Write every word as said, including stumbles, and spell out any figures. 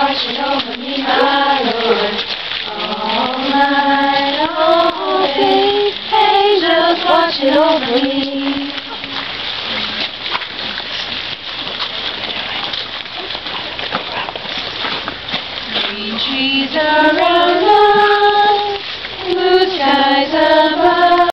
watching over me, my Lord. All night long, angels watching over me. Three trees are